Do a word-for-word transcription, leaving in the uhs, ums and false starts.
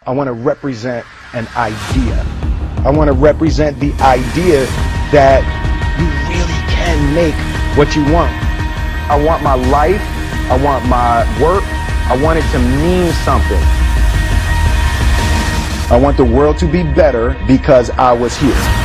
I want to represent an idea. I want to represent the idea that you really can make what you want. I want my life, I want my work, I want it to mean something. I want the world to be better because I was here.